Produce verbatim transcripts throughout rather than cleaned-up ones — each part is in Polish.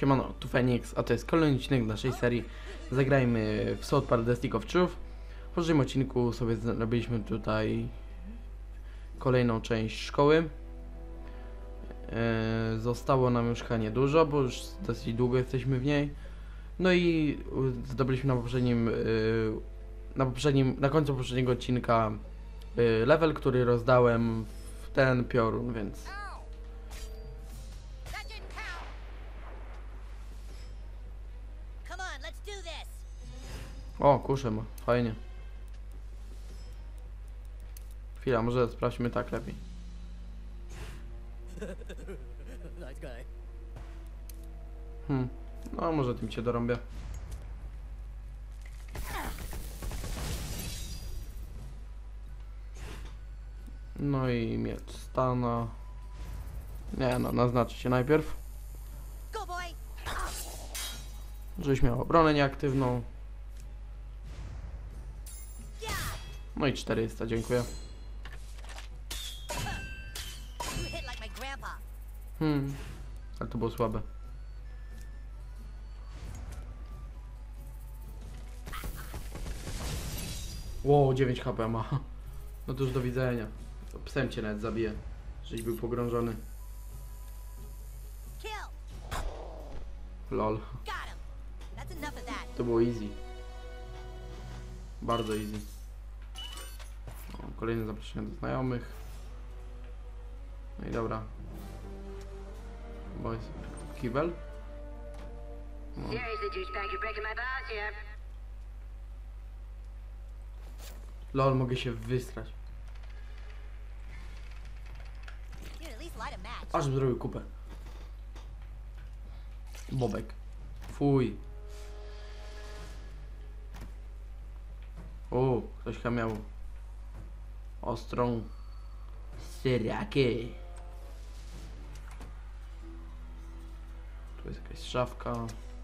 Siemano, tu Phoenix, a to jest kolejny odcinek naszej serii Zagrajmy w South Park The Stick of Truth. W poprzednim odcinku sobie zrobiliśmy tutaj kolejną część szkoły. Eee, zostało nam już chyba niedużo, bo już dosyć długo jesteśmy w niej. No i zdobyliśmy na poprzednim, yy, na poprzednim, na końcu poprzedniego odcinka yy, level, który rozdałem w ten piorun, więc... O, kuszę ma, fajnie. Chwila, może sprawdźmy tak lepiej. Hmm, no może tym cię dorąbię. No i miecz stana. Nie no, naznaczy się najpierw. Żebyś miał obronę nieaktywną. No i czterysta, dziękuję. Hmm, ale to było słabe. Wow, dziewięć H P ma. No to już do widzenia. Psem cię nawet zabije, żeś był pogrążony. Lol. To było easy. Bardzo easy. O, kolejne zaproszenie do znajomych. No i dobra. Boys. Kibel? No. Lol, mogę się wystrać. Aż bym zrobił kupę. Bobek. Fuj. O, ktoś chyba miał ostrą syrakę. Tu jest jakaś szafka.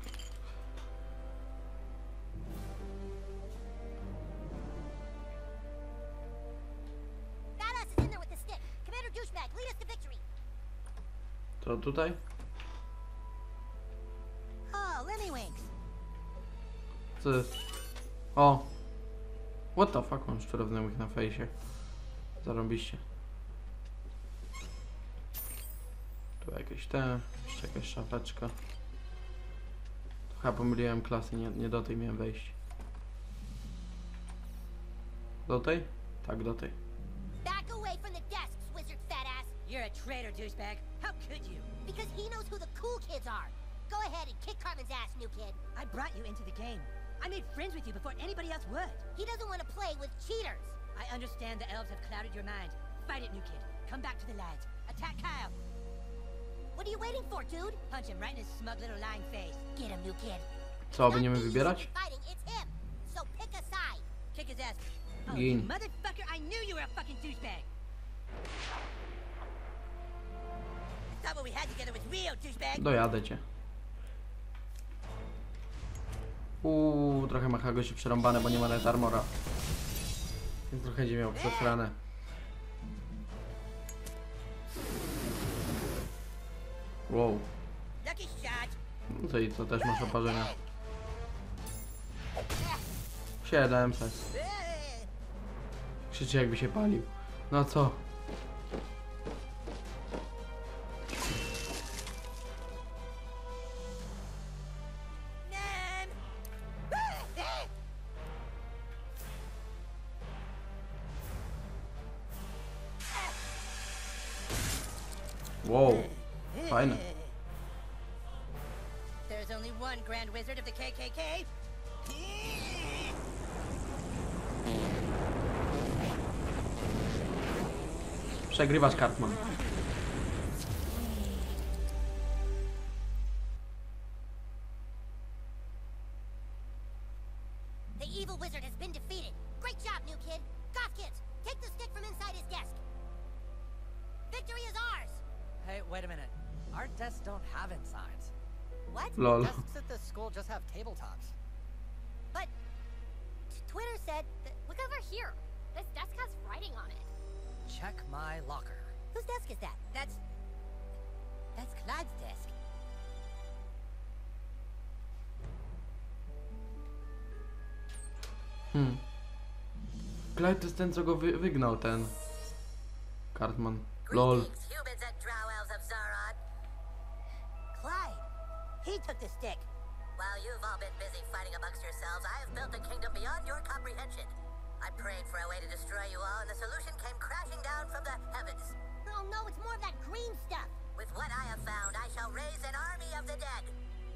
To tutaj? Co jest? O! What the fuck, mam szczurowniołych na fejsie. Zarąbiście. Tu jakieś te, jeszcze jakaś szafeczka. Chyba pomyliłem klasy, nie, nie do tej miałem wejść. Do tej? Tak, do tej. Back away from the desks, wizard fat ass! You're a traitor, douchebag. How could you? Because he knows who the cool kids are. Go ahead and kick Carmen's ass, new kid. I brought you into the game. I made friends with you before anybody else would. He doesn't want to play with cheaters. I understand the elves have clouded your mind. Fight it, new kid. Come back to the lads. Attack Kyle. What are you waiting for, dude? Punch him right in his smug little lying face. Get him, new kid. Co, będziemy wybierać? Fighting, it's him. So pick a side. Kick his ass. Oh, Gin. you motherfucker, I knew you were a fucking douchebag. I thought what we had together was real, douchebag. Dojadę cię. Uuu, trochę ma gości przerąbane, bo nie ma net armora. Więc trochę będzie miał przesrane. Wow. Lucky shot. No to i co, też masz oparzenia. siedem przez. Krzyczy jakby się palił. No co? Wow. Fajne. There's only one Grand Wizard of the K K K. Przegrywasz, Cartman. The evil wizard has been defeated. Great job, new kid. Goth kids, take the stick from inside his desk. Victory is ours. Hey, wait a minute. Our desks don't have insides. What? Lol. Desks at the school just have tabletops. But Twitter said that, look over here. This desk has writing on it. Check my locker. Whose desk is that? That's... That's Clyde's desk. Clyde to jest ten, co go wy wygnał, ten... Cartman. Lol. Greetings, humans and drow elves of Zaron. Clyde, he took the stick. While you've all been busy fighting amongst yourselves, I have built a kingdom beyond your comprehension. I prayed for a way to destroy you all, and the solution came crashing down from the heavens. Oh no, it's more of that green stuff. With what I have found, I shall raise an army of the dead.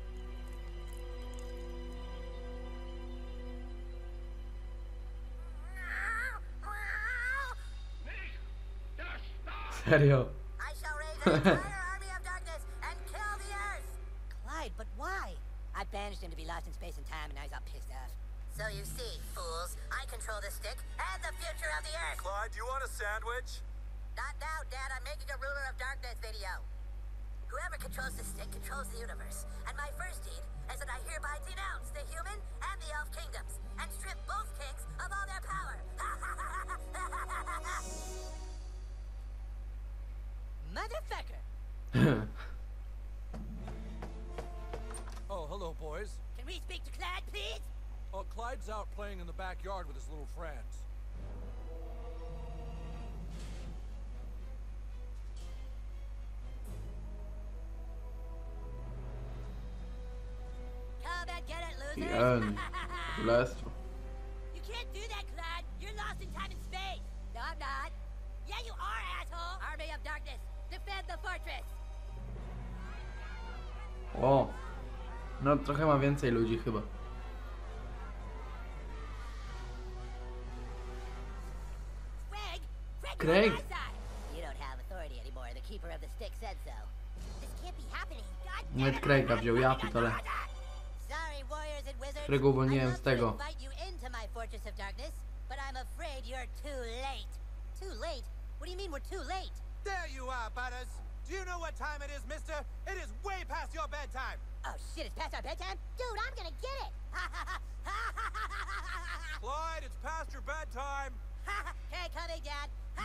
Serio. I shall raise an entire army of darkness and kill the earth. Clyde, but why? I banished him to be lost in space and time, and now he's all pissed off. So you see, fools, I control the stick and the future of the earth. Clyde, do you want a sandwich? Not now, Dad. I'm making a ruler of darkness video. Whoever controls the stick controls the universe. And my first deed is that I hereby denounce the human and the elf kingdoms and strip both kings of all their power. Motherfucker! Oh, hello, boys. Can we speak to Clyde, please? Oh, Clyde's out playing in the backyard with his little friends. Come and get it, losers! Jen. Królestwo. You can't do that, Clyde! You're lost in time and space! No, I'm not. Yeah, you are, asshole! Army of Darkness, defend the fortress! O. No trochę ma więcej ludzi chyba. Craig! Craig, Craig. you're on my side! You don't have authority anymore. The keeper of the stick said so. This can't be happening. God damn Nawet it. Craiga wziął, ja pitole. Sorry, warriors and wizards. Którego uwolniłem I'd z love tego. to invite you into my fortress of darkness, but I'm afraid you're too late. Too late? What do you mean we're too late? There you are, Butters. Do you know what time it is, mister? It is way past your bedtime. Oh shit, it's past our bedtime? Dude, I'm gonna get it. Clyde, it's past your bedtime. Hey, coming, Dad!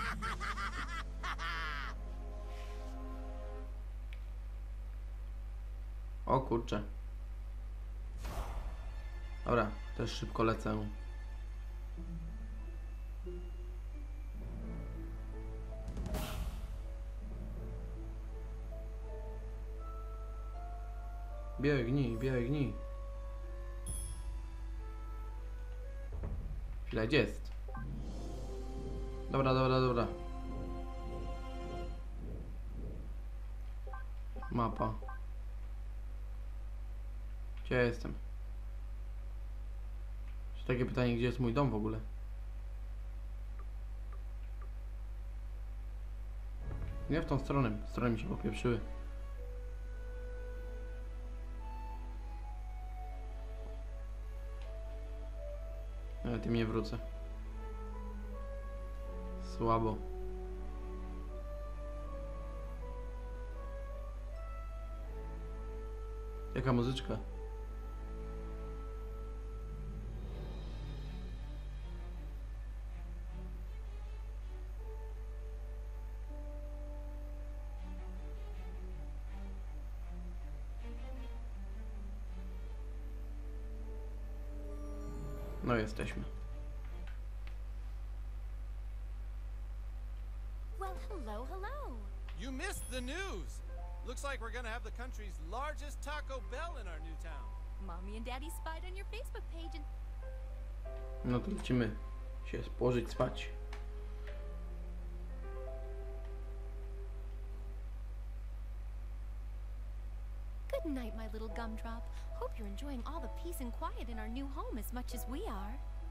O kurczę. Dobra, też szybko lecę. Biegnij, biegnij. Chwila, gdzie jest? Dobra, dobra, dobra. Mapa. Gdzie ja jestem? Czy takie pytanie, gdzie jest mój dom w ogóle? Nie w tą stronę, strony mi się popieprzyły. Ale tym nie wrócę. Słabo. Jaka muzyczka? No jesteśmy. Well, hello, hello. You missed the news. Looks like we're gonna have the country's largest Taco Bell in our new town. Mommy and Daddy spied on your Facebook page and No to lecimy się położyć spać. good night, my little gumdrop. Hope you're enjoying all the peace and quiet in our new home as much as we are.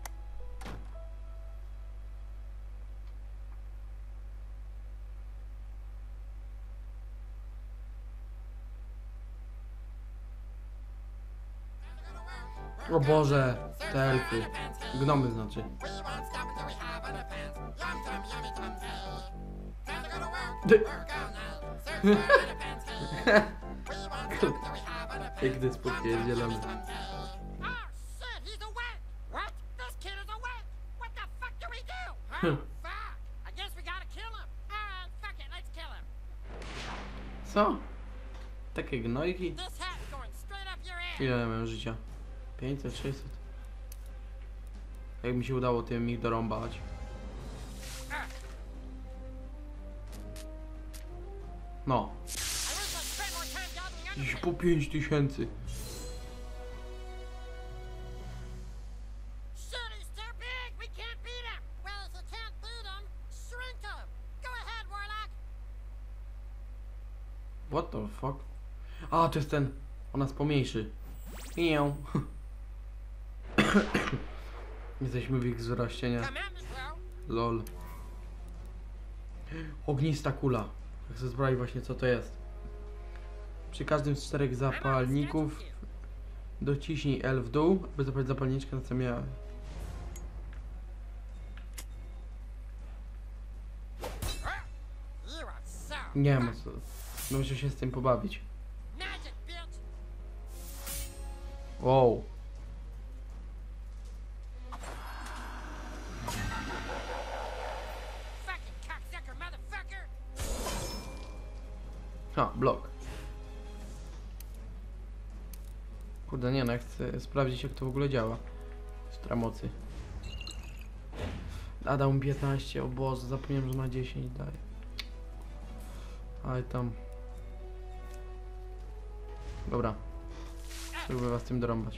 O Boże, te elfy. Gnomy znaczy. Ty. Jak to jest podpierdzielony. Oh shit, he's a witch! What? This kid is a witch! What the fuck do we do? Huh? Fuck! I guess we gotta kill him. Ah, fuck it, let's kill him. Co? Takie gnojki? This hat's going straight up your ass. Ile mam życia? pięćset, sześćset. Jak mi się udało tym ich dorąbać. No. Dziś po pięć tysięcy. City's too big. We can't beat 'em. Well, if you can't beat 'em, shrink 'em. Go ahead, Warlock. What the fuck? A, to jest ten. On nas pomniejszy. Mię. Jesteśmy w ich wzroście, nie? Commanders will. Lol. Ognista kula. Chcę sprawdzić właśnie co to jest. Przy każdym z czterech zapalników dociśnij L w dół, by zapalić zapalniczkę, na co miała. You are so. Nie wiem, co. No muszę się z tym pobawić. Magic, bitch. Wow. Fucking cocksucker, motherfucker. Ha, blok. Kurde, nie no, ja chcę sprawdzić jak to w ogóle działa. Stra mocy. A dał mi piętnaście, o Boże, zapomniałem, że na dziesięć daje. Ale tam. Dobra. Spróbuję was tym dorąbać.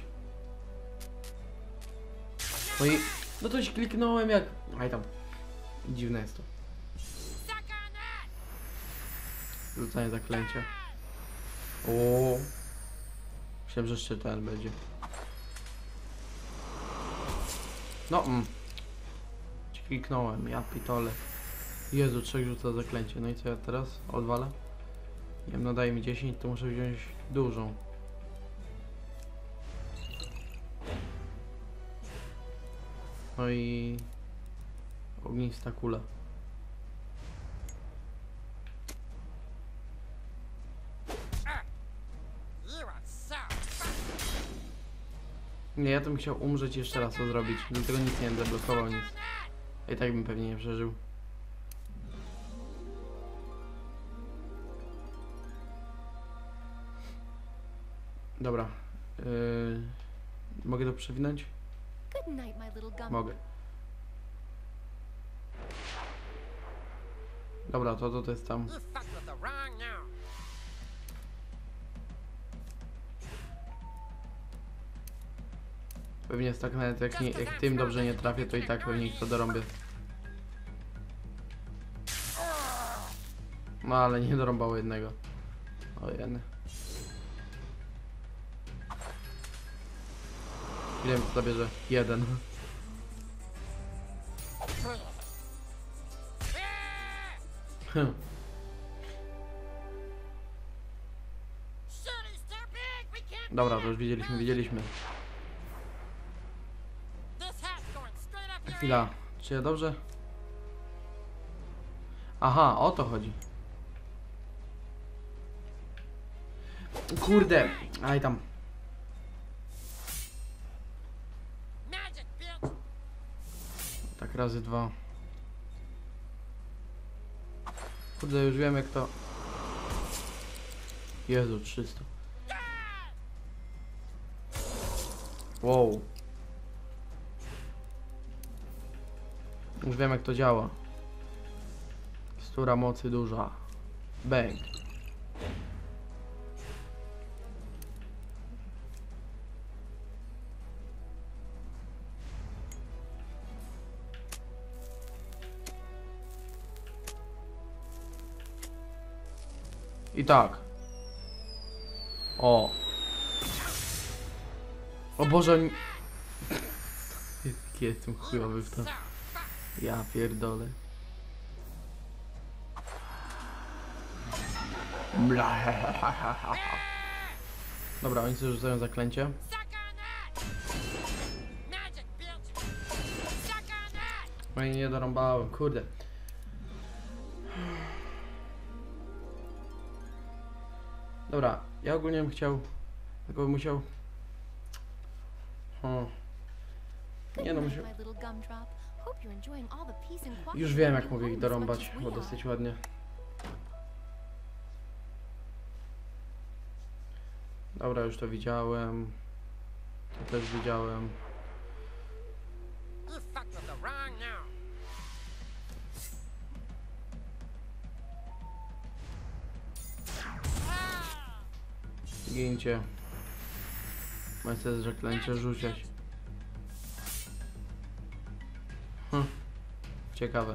No i... No coś kliknąłem jak... Aj tam. Dziwne jest to. Suck on that. Rzucanie zaklęcia. O. Myślałem, że jeszcze ten będzie. No, mm. Kliknąłem, ja pitole. Jezu, trzech rzuca zaklęcie. No i co ja teraz? Odwalę? Nie wiem, no daj mi dziesięć, to muszę wziąć dużą. No i... Ognista kula. You are so. Nie, ja to bym chciał umrzeć jeszcze raz to zrobić. Dlatego nic nie będę blokował, nic. I tak bym pewnie nie przeżył. Dobra. Yy, mogę to przewinąć? Good night, my little gum. Mogę. Dobra, to, to, to jest tam. You fucked with the wrong now. Pewnie jest tak nawet jak, nie, jak tym dobrze nie trafię, to i tak pewnie ich to dorąbię. No ale nie dorąbało jednego. O jeny. Ile mi to zabierze? Jeden. Hm. City's too big. We can't. Dobra, to już widzieliśmy, widzieliśmy. This hat's going straight up your Chwila, czy ja dobrze? Aha, o to chodzi. Kurde, aj tam. magic, bitch. Tak razy dwa. Kurde, już wiem jak to... Jezu, trzysta. Wow. Już wiem jak to działa. Stura mocy duża. Bang. I tak. O. O Boże, oni... Jaki jestem chujowy w to. Ja pierdolę. Dobra, oni sobie rzucają zaklęcie. Suck on that. Magic, bitch. Suck on that. No i nie dorąbałem, kurde. Dobra, ja ogólnie bym chciał, tylko bym musiał... O. Good Nie no, night, musiał... my little gumdrop. Hope you're enjoying all the peace and quiet Już in wiem your jak new mogę ich home as much dorąbać, as we bo are. dosyć ładnie. Dobra, już to widziałem. To też widziałem. You fucked with the wrong now. Gincie. Macie zaklęcie rzucić. Hm. Ciekawe.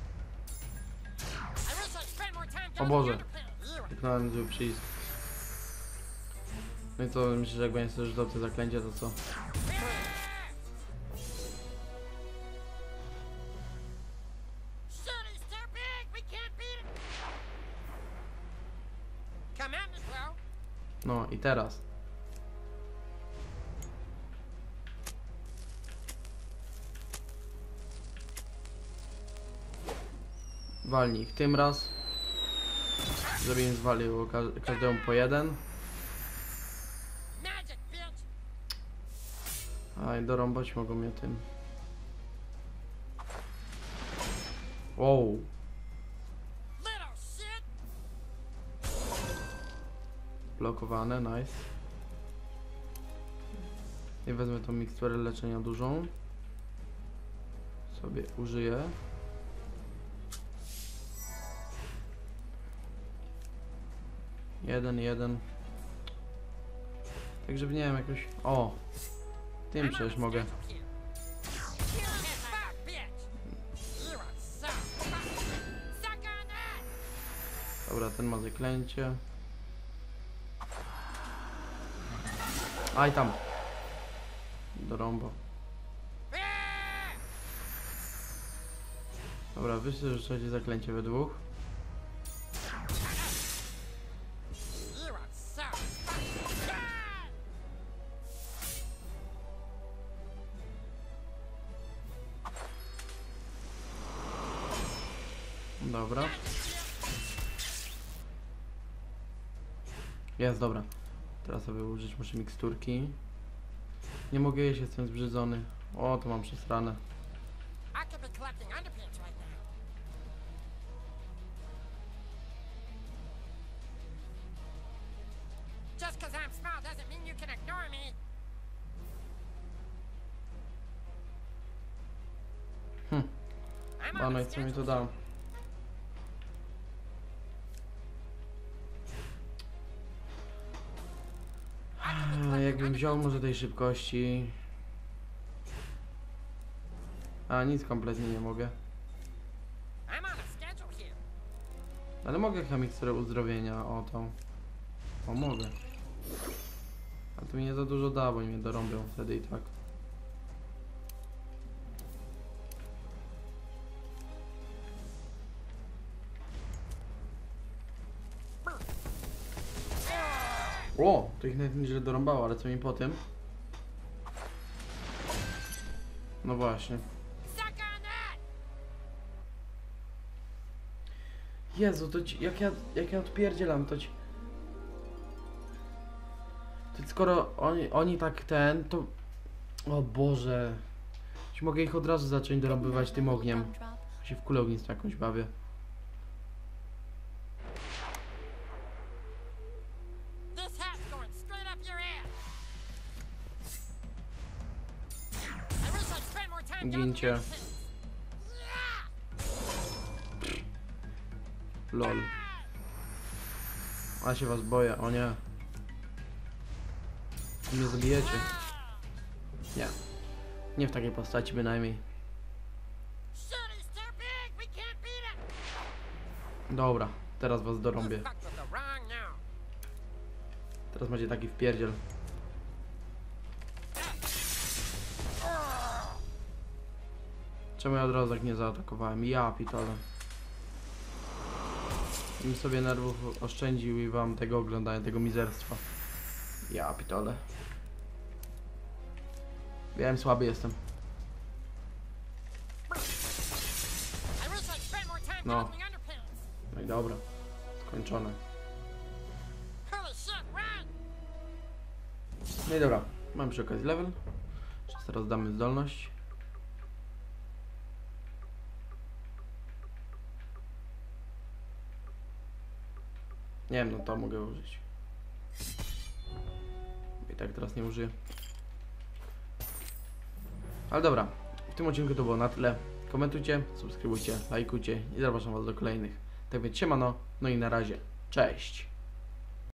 O Boże. Kliknąłem zły przycisk. No i co, myślę, że jak będzie sobie rzucał te zaklęcie, to co? No i teraz. Walnij ich tym raz. Żeby im zwalił ka każdemu po jeden. Aj, dorąbać mogą mnie tym. Wow. Blokowane, nice. I wezmę tą miksturę leczenia dużą. Sobie użyję. Jeden, jeden. Tak żeby nie wiem, jakoś... O! Tym przecież mogę. Dobra, ten ma zaklęcie. Aj tam. Dorąbo. Dobra, wy sobie rzucacie zaklęcie we dwóch. Dobra. Jest, dobra. Teraz sobie użyć muszę miksturki. Nie mogę jeść, jestem zbrzydzony. O, to mam przesrane. Hm. Ano i co mi to da? Jakbym wziął może tej szybkości. A nic kompletnie nie mogę. Ale mogę chyba miksturę uzdrowienia, o tą. O, mogę. A to mi nie za dużo da, bo mnie dorąbią wtedy i tak. O, to ich nawet nieźle dorąbało, ale co mi po tym? No właśnie. Jezu, to ci, jak ja, jak ja odpierdzielam, to ci... To skoro oni, oni tak ten, to... O Boże. Czy mogę ich od razu zacząć dorąbywać tym ogniem? Ja się w kulę ognistą jakąś bawię. Gincie. Lol. A się was boję, o nie. Nie zabijecie. Nie. Nie w takiej postaci bynajmniej. Dobra, teraz was dorąbię. Teraz macie taki wpierdziel. Czemu ja od razu tak nie zaatakowałem? Ja pitole. Bym sobie nerwów oszczędził i wam tego oglądania, tego mizerstwa. Ja pitole. Wiem, słaby jestem. No. No i dobra. Skończone. No i dobra. Mam przy okazji level. Teraz damy zdolność. Nie wiem, no to mogę użyć. I tak teraz nie użyję. Ale dobra, w tym odcinku to było na tyle. Komentujcie, subskrybujcie, lajkujcie i zapraszam was do kolejnych. Tak więc siemano, no i na razie. Cześć!